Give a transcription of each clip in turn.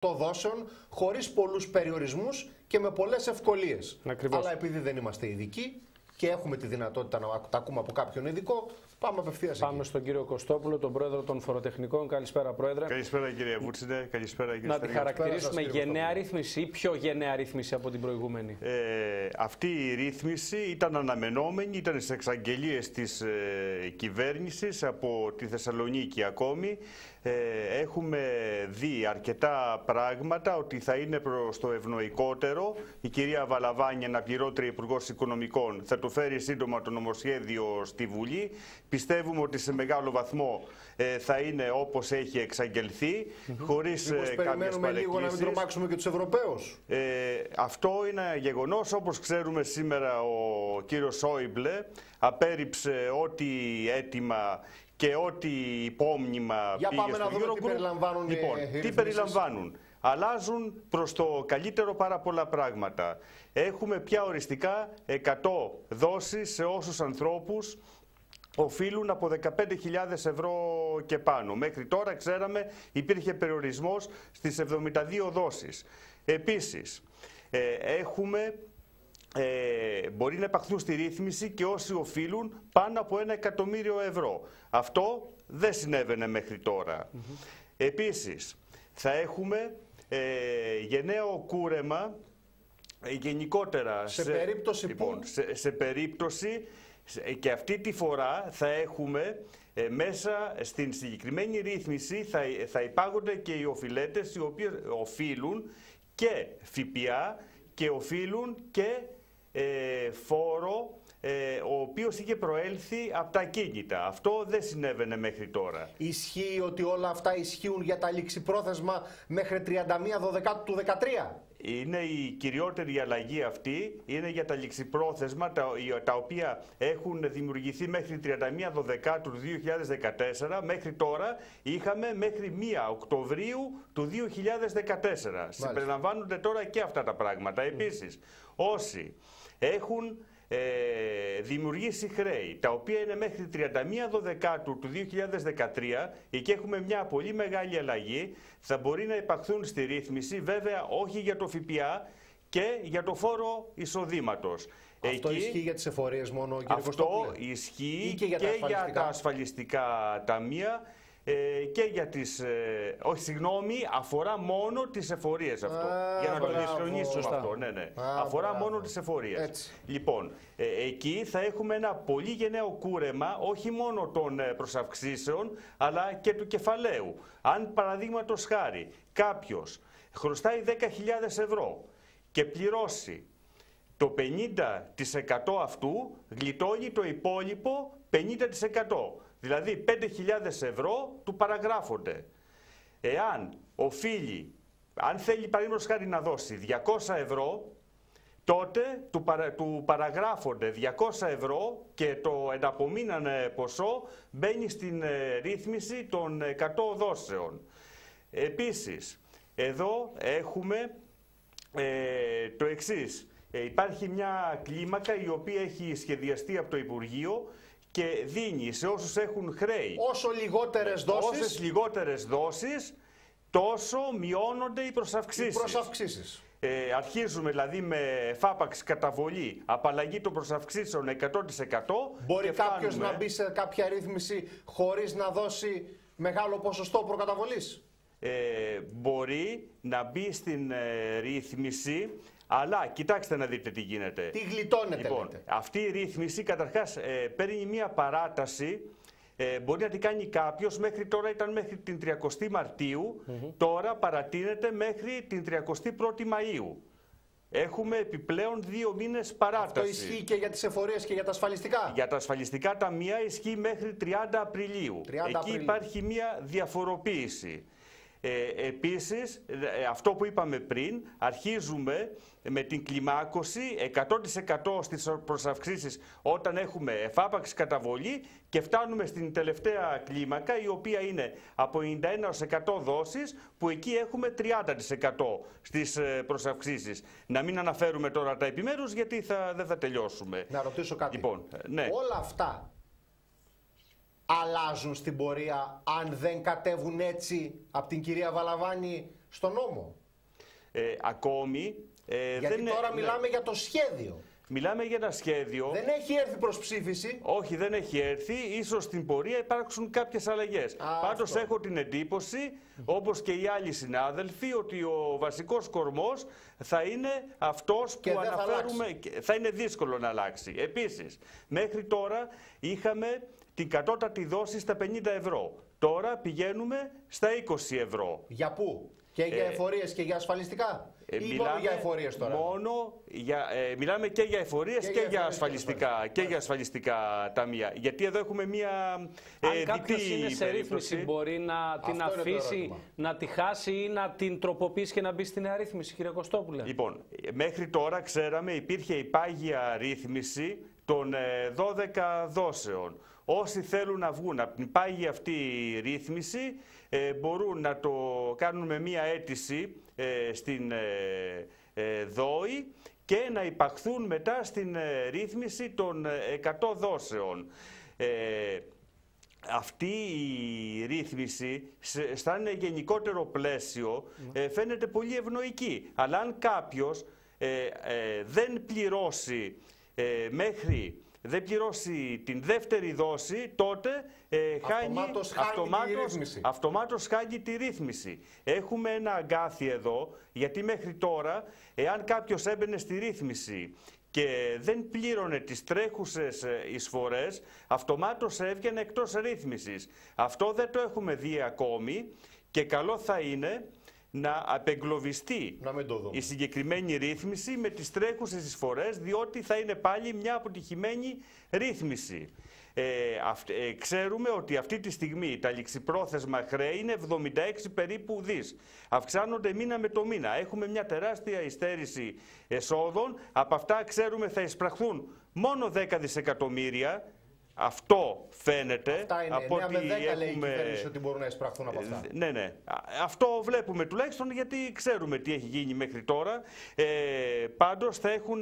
των δόσεων χωρίς πολλούς περιορισμούς και με πολλές ευκολίες. Ακριβώς. Αλλά επειδή δεν είμαστε ειδικοί και έχουμε τη δυνατότητα να τα ακούμε από κάποιον ειδικό, πάμε απευθείας εκεί. Πάμε στον κύριο Κωστόπουλο, τον πρόεδρο των φοροτεχνικών. Καλησπέρα, πρόεδρε. Καλησπέρα, κύριε Βούτσινε. Καλησπέρα, κύριε Να τη Στέργα. χαρακτηρίσουμε γενναία ρύθμιση ή πιο γενναία ρύθμιση από την προηγούμενη? Αυτή η ρύθμιση ήταν αναμενόμενη, ήταν στις εξαγγελίες της κυβέρνησης από τη Θεσσαλονίκη ακόμη. Έχουμε δει αρκετά πράγματα ότι θα είναι προς το ευνοϊκότερο. Η κυρία Βαλαβάνη, αναπληρώτρια Υπουργός Οικονομικών, θα το φέρει σύντομα το νομοσχέδιο στη Βουλή. Πιστεύουμε ότι σε μεγάλο βαθμό θα είναι όπως έχει εξαγγελθεί, χωρίς κάποιες περιμένουμε λίγο να μην τρομάξουμε και τους Ευρωπαίους. Αυτό είναι ένα γεγονός. Όπως ξέρουμε σήμερα, ο κύριος Σόιμπλε απέρριψε ό,τι αίτημα και ό,τι υπόμνημα Για πήγε πάμε στο να δούμε Eurogroup. τι περιλαμβάνουν Λοιπόν, οι τι ρυθμίσεις. περιλαμβάνουν? Αλλάζουν προς το καλύτερο πάρα πολλά πράγματα. Έχουμε πια οριστικά 100 δόσεις σε όσους ανθρώπους οφείλουν από 15.000 ευρώ και πάνω. Μέχρι τώρα, ξέραμε, υπήρχε περιορισμός στις 72 δόσεις. Επίσης, μπορεί να υπαχθούν στη ρύθμιση και όσοι οφείλουν πάνω από 1 εκατομμύριο ευρώ. Αυτό δεν συνέβαινε μέχρι τώρα. Επίσης, θα έχουμε γενναίο κούρεμα γενικότερα σε περίπτωση λοιπόν, σε περίπτωση, και αυτή τη φορά θα έχουμε μέσα στην συγκεκριμένη ρύθμιση θα υπάγονται και οι οφειλέτες οι οποίοι οφείλουν και ΦΠΑ και οφείλουν και φόρο ο οποίος είχε προέλθει από τα ακίνητα. Αυτό δεν συνέβαινε μέχρι τώρα. Ισχύει ότι όλα αυτά ισχύουν για τα ληξιπρόθεσμα μέχρι 31 του 2013. Είναι η κυριότερη αλλαγή αυτή, είναι για τα ληξιπρόθεσμα τα οποία έχουν δημιουργηθεί μέχρι 31 του 2014. Μέχρι τώρα είχαμε μέχρι 1 Οκτωβρίου του 2014. Συμπεριλαμβάνονται τώρα και αυτά τα πράγματα. Επίσης, όσοι έχουν δημιουργήσει χρέη, τα οποία είναι μέχρι 31 του 2013, εκεί έχουμε μια πολύ μεγάλη αλλαγή, θα μπορεί να υπαχθούν στη ρύθμιση, βέβαια όχι για το ΦΠΑ και για το φόρο εισοδήματος. Αυτό ισχύει για τις εφορίες μόνο, κύριε Κωστόπουλε? Αυτό ισχύει και για τα ασφαλιστικά ταμεία και για τις... όχι, συγγνώμη, αφορά μόνο τις εφορίες αυτό. Για να το διευκρινίσουμε αυτό. Ναι. Αφορά μόνο τις εφορίες. Έτσι. Λοιπόν, εκεί θα έχουμε ένα πολύ γενναίο κούρεμα, όχι μόνο των προσαυξήσεων, αλλά και του κεφαλαίου. Αν παραδείγματος χάρη κάποιος χρωστάει 10.000 ευρώ και πληρώσει το 50% αυτού, γλιτώνει το υπόλοιπο 50%. Δηλαδή 5.000 ευρώ του παραγράφονται. Εάν οφείλει, αν θέλει παραδείγματος χάρη να δώσει 200 ευρώ, τότε του παραγράφονται 200 ευρώ και το εναπομείνανε ποσό μπαίνει στην ρύθμιση των 100 δόσεων. Επίσης, εδώ έχουμε το εξής. Υπάρχει μια κλίμακα η οποία έχει σχεδιαστεί από το Υπουργείο και δίνει σε όσους έχουν χρέη. Όσο λιγότερες δόσεις, όσες λιγότερες δόσεις, τόσο μειώνονται οι προσαυξήσεις. Αρχίζουμε δηλαδή με εφάπαξ καταβολή, απαλλαγή των προσαυξήσεων 100%. Μπορεί κάποιος να μπει σε κάποια ρύθμιση χωρίς να δώσει μεγάλο ποσοστό προκαταβολής? Μπορεί να μπει στην ρύθμιση, αλλά κοιτάξτε να δείτε τι γίνεται. Τι γλιτώνεται, λοιπόν, λέτε. αυτή η ρύθμιση καταρχάς παίρνει μία παράταση. Μπορεί να την κάνει κάποιος, μέχρι τώρα ήταν μέχρι την 30η Μαρτίου, τώρα παρατείνεται μέχρι την 31η Μαΐου. Έχουμε επιπλέον 2 μήνες παράταση. Αυτό ισχύει και για τις εφορίες και για τα ασφαλιστικά? Για τα ασφαλιστικά ταμεία ισχύει μέχρι 30 Απριλίου. Εκεί υπάρχει μία διαφοροποίηση. Επίσης, αυτό που είπαμε πριν, αρχίζουμε με την κλιμάκωση 100% στις προσαυξήσεις όταν έχουμε εφάπαξη καταβολή και φτάνουμε στην τελευταία κλίμακα, η οποία είναι από 91% δόσεις, που εκεί έχουμε 30% στις προσαυξήσεις. Να μην αναφέρουμε τώρα τα επιμέρους, γιατί δεν θα τελειώσουμε. Να ρωτήσω κάτι. Λοιπόν, ναι. Όλα αυτά αλλάζουν στην πορεία αν δεν κατέβουν έτσι από την κυρία Βαλαβάνη στο νόμο. Ακόμη. Γιατί τώρα μιλάμε για το σχέδιο. Μιλάμε για ένα σχέδιο. Δεν έχει έρθει προς ψήφιση. Όχι, δεν έχει έρθει. Ίσως στην πορεία υπάρξουν κάποιες αλλαγές. Πάντως έχω την εντύπωση, όπως και οι άλλοι συνάδελφοι, ότι ο βασικός κορμός θα είναι αυτός που αναφέρουμε. Θα είναι δύσκολο να αλλάξει. Επίσης, μέχρι τώρα είχαμε την κατώτατη δόση στα 50 ευρώ. Τώρα πηγαίνουμε στα 20 ευρώ. Για πού? Και για εφορίες και για ασφαλιστικά? Ή μόνο για εφορίες τώρα? Μιλάμε και για εφορίες και για ασφαλιστικά, και για ασφαλιστικά ταμεία. Γιατί εδώ έχουμε μία αν κάποιος είναι σε ρύθμιση, μπορεί να την αφήσει, να τη χάσει ή να την τροποποιήσει και να μπει στην νέα ρύθμιση, κύριε Κωστόπουλε? Λοιπόν, μέχρι τώρα ξέραμε υπήρχε η πάγια ρύθμιση των 12 δόσεων. Όσοι θέλουν να βγουν από την πάγια αυτή ρύθμιση μπορούν να το κάνουν με μία αίτηση στην ΔΟΗ και να υπαχθούν μετά στην ρύθμιση των 100 δόσεων. Αυτή η ρύθμιση, σαν γενικότερο πλαίσιο, φαίνεται πολύ ευνοϊκή. Αλλά αν κάποιος δεν πληρώσει δεν πληρώσει την δεύτερη δόση, τότε αυτομάτως χάνει τη ρύθμιση. Έχουμε ένα αγκάθι εδώ, γιατί μέχρι τώρα, εάν κάποιος έμπαινε στη ρύθμιση και δεν πλήρωνε τις τρέχουσες εισφορές, αυτομάτως έβγαινε εκτός ρύθμισης. Αυτό δεν το έχουμε δει ακόμη και καλό θα είναι να απεγκλωβιστεί η συγκεκριμένη ρύθμιση με τις τρέχουσες εισφορές, διότι θα είναι πάλι μια αποτυχημένη ρύθμιση. Ξέρουμε ότι αυτή τη στιγμή τα ληξιπρόθεσμα χρέη είναι 76 περίπου δις. Αυξάνονται μήνα με το μήνα. Έχουμε μια τεράστια υστέρηση εσόδων. Από αυτά ξέρουμε θα εισπραχθούν μόνο 10 δισεκατομμύρια. Αυτό φαίνεται. Αυτά είναι. Από 9 με 10 έχουμε... λέει η κυβέρνηση ότι μπορούν να εισπραχθούν από αυτά. Ναι. Αυτό βλέπουμε τουλάχιστον, γιατί ξέρουμε τι έχει γίνει μέχρι τώρα. Πάντως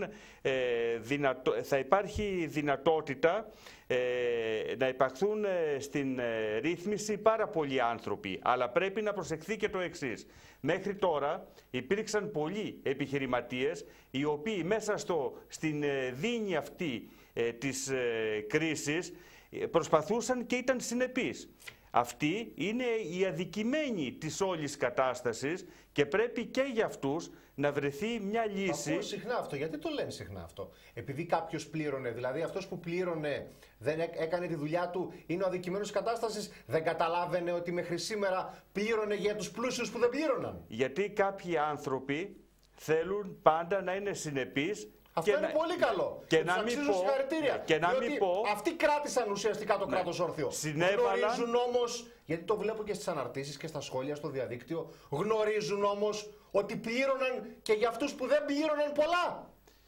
θα υπάρχει δυνατότητα να υπαχθούν στην ρύθμιση πάρα πολλοί άνθρωποι. Αλλά πρέπει να προσεχθεί και το εξής. Μέχρι τώρα υπήρξαν πολλοί επιχειρηματίες οι οποίοι μέσα στην δίνη αυτή της κρίσης προσπαθούσαν και ήταν συνεπείς. Αυτοί είναι οι αδικημένοι της όλης κατάστασης και πρέπει και για αυτούς να βρεθεί μια λύση. Ακούω συχνά αυτό. Γιατί το λένε συχνά αυτό? Επειδή κάποιος πλήρωνε, δηλαδή αυτός που πλήρωνε δεν έκανε τη δουλειά του, είναι ο αδικημένος της κατάστασης, δεν καταλάβαινε ότι μέχρι σήμερα πλήρωνε για τους πλούσιους που δεν πλήρωναν? Γιατί κάποιοι άνθρωποι θέλουν πάντα να είναι συνεπείς. Αυτό είναι πολύ καλό. Και να μην πω, συγχαρητήρια. Αυτοί κράτησαν ουσιαστικά το κράτος όρθιο. Γνωρίζουν όμως, γιατί το βλέπω και στις αναρτήσεις και στα σχόλια στο διαδίκτυο, γνωρίζουν όμως ότι πλήρωναν και για αυτούς που δεν πλήρωναν πολλά.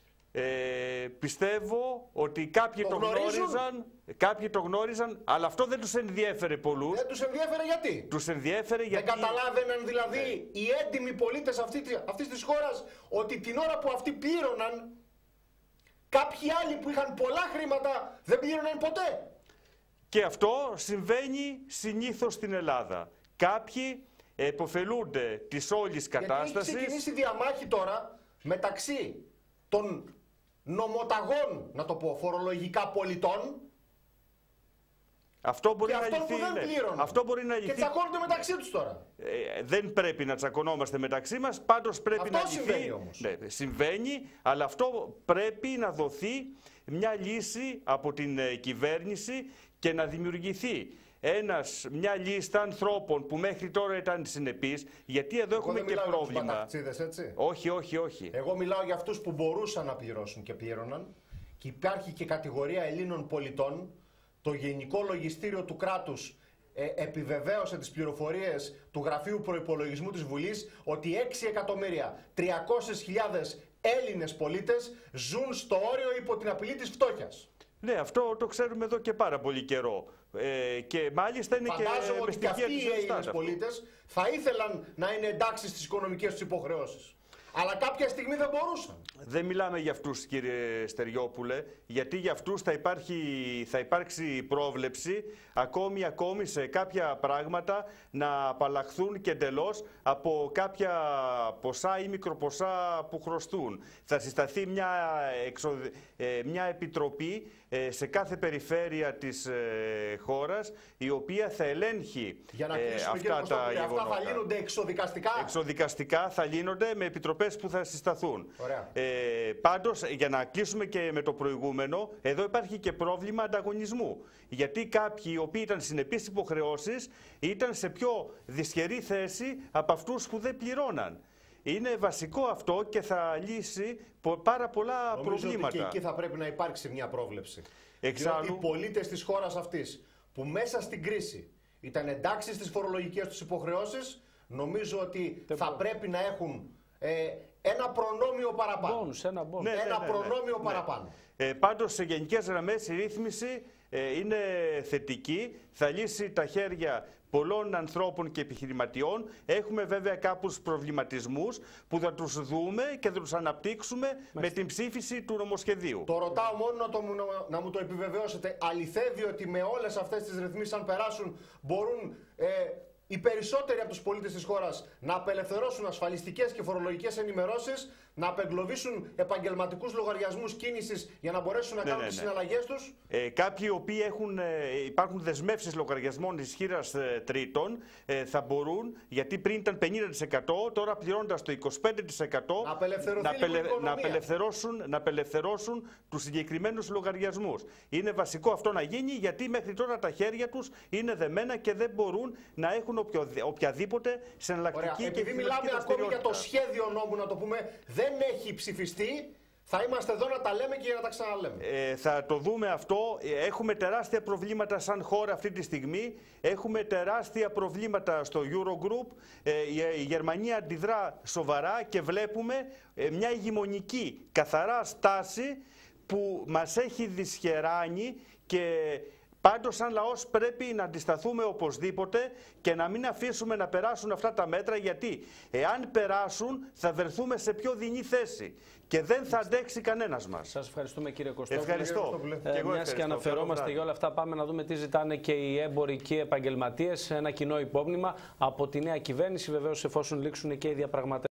Πιστεύω ότι κάποιοι το γνώριζαν, αλλά αυτό δεν τους ενδιέφερε πολλούς. Δεν τους ενδιέφερε γιατί? Τους ενδιέφερε γιατί... Δεν καταλάβαιναν δηλαδή οι έντιμοι πολίτες αυτής της χώρας ότι την ώρα που αυτοί πλήρωναν, κάποιοι άλλοι που είχαν πολλά χρήματα δεν πλήρωναν ποτέ. Και αυτό συμβαίνει συνήθως στην Ελλάδα. Κάποιοι επωφελούνται της όλης κατάστασης. Έχει ξεκινήσει διαμάχη τώρα μεταξύ των νομοταγών, να το πω, φορολογικά πολιτών. Αυτό μπορεί και να λυθεί. Αυτό μπορεί να λυθεί. Και τσακώνονται μεταξύ τους τώρα. Δεν πρέπει να τσακωνόμαστε μεταξύ μας, πάντως πρέπει να λυθεί. Συμβαίνει όμως. Ναι, συμβαίνει, αλλά αυτό πρέπει να δοθεί μια λύση από την κυβέρνηση και να δημιουργηθεί μια λίστα ανθρώπων που μέχρι τώρα ήταν συνεπείς, γιατί εδώ έχουμε και πρόβλημα. Έτσι. Όχι. Εγώ μιλάω για αυτούς που μπορούσαν να πληρώσουν και πλήρωναν, και υπάρχει και κατηγορία Ελλήνων πολιτών. Το Γενικό Λογιστήριο του κράτους επιβεβαίωσε τις πληροφορίες του Γραφείου Προϋπολογισμού της Βουλής ότι 6.300.000 Έλληνες πολίτες ζουν στο όριο υπό την απειλή της φτώχειας. Ναι, αυτό το ξέρουμε εδώ και πάρα πολύ καιρό. Και μάλιστα είναι φαντάζομαι και ότι και αυτοί οι Έλληνες πολίτες θα ήθελαν να είναι εντάξει στις οικονομικές τους υποχρεώσεις. Αλλά κάποια στιγμή δεν μπορούσαν. Δεν μιλάμε για αυτούς, κύριε Στεριόπουλε, γιατί για αυτούς θα υπάρξει πρόβλεψη ακόμη σε κάποια πράγματα να απαλλαχθούν και εντελώς από κάποια ποσά ή μικροποσά που χρωστούν. Θα συσταθεί μια επιτροπή σε κάθε περιφέρεια της χώρας, η οποία θα ελέγχει αυτά τα γεγονότα. Αυτά θα λύνονται εξοδικαστικά. Εξοδικαστικά θα λύνονται με επιτροπές που θα συσταθούν. Πάντως, για να κλείσουμε και με το προηγούμενο, εδώ υπάρχει και πρόβλημα ανταγωνισμού. Γιατί κάποιοι οι οποίοι ήταν συνεπείς υποχρεώσεις ήταν σε πιο δυσχερή θέση από αυτούς που δεν πληρώναν. Είναι βασικό αυτό και θα λύσει πάρα πολλά προβλήματα. Ότι και εκεί θα πρέπει να υπάρξει μια πρόβλεψη. Εξάλλου, διότι οι πολίτες της χώρας αυτής που μέσα στην κρίση ήταν εντάξει στις φορολογικές τους υποχρεώσεις, νομίζω ότι θα πρέπει να έχουν ένα προνόμιο παραπάνω. Ένα προνόμιο παραπάνω. Πάντως, σε γενικές γραμμές η ρύθμιση είναι θετική, θα λύσει τα χέρια πολλών ανθρώπων και επιχειρηματιών. Έχουμε βέβαια κάποιους προβληματισμούς που θα τους δούμε και θα τους αναπτύξουμε με την ψήφιση του νομοσχεδίου. Το ρωτάω μόνο να μου το επιβεβαιώσετε. Αληθεύει ότι με όλες αυτές τις ρυθμίσεις, αν περάσουν, μπορούν οι περισσότεροι από τους πολίτες της χώρας να απελευθερώσουν ασφαλιστικές και φορολογικές ενημερώσεις, να απεγκλωβίσουν επαγγελματικούς λογαριασμούς κίνησης για να μπορέσουν να κάνουν τις συναλλαγές τους? Κάποιοι οι οποίοι υπάρχουν δεσμεύσεις λογαριασμών ισχύρας τρίτων θα μπορούν, γιατί πριν ήταν 50%, τώρα πληρώνοντας το 25% να απελευθερώσουν τους συγκεκριμένους λογαριασμούς. Είναι βασικό αυτό να γίνει, γιατί μέχρι τώρα τα χέρια τους είναι δεμένα και δεν μπορούν να έχουν οποιαδήποτε συναλλακτική και επειδή μιλάμε ακόμη για το σχέδιο νόμου, να το πούμε, δεν έχει ψηφιστεί, θα είμαστε εδώ να τα λέμε και για να τα ξαναλέμε. Θα το δούμε αυτό. Έχουμε τεράστια προβλήματα σαν χώρα αυτή τη στιγμή. Έχουμε τεράστια προβλήματα στο Eurogroup. Η Γερμανία αντιδρά σοβαρά και βλέπουμε μια ηγεμονική καθαρά στάση που μας έχει δυσχεράνει και... Πάντως, σαν λαός πρέπει να αντισταθούμε οπωσδήποτε και να μην αφήσουμε να περάσουν αυτά τα μέτρα, γιατί εάν περάσουν θα βρεθούμε σε πιο δεινή θέση και δεν θα αντέξει κανένας μας. Σας ευχαριστούμε, κύριε Κωστόπουλε. Ευχαριστώ. Μιας και αναφερόμαστε για όλα αυτά, πάμε να δούμε τι ζητάνε και οι έμποροι και οι επαγγελματίες. Ένα κοινό υπόμνημα από τη νέα κυβέρνηση, βεβαίως εφόσον λήξουν και οι διαπραγματεύσεις.